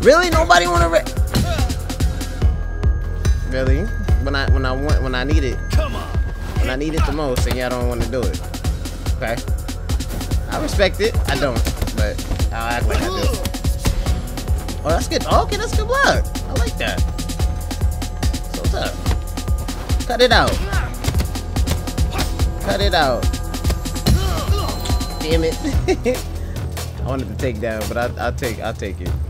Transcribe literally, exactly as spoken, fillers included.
Really? Nobody wanna re Really? When I when I want when I need it. When I need it the most and y'all don't wanna do it. Okay. I respect it. I don't, but I'll act like I do. Oh, that's good. Oh, okay, that's good block. I like that. So what's up? Cut it out. Cut it out. Damn it. I wanted to take down, but I, I'll take I'll take it.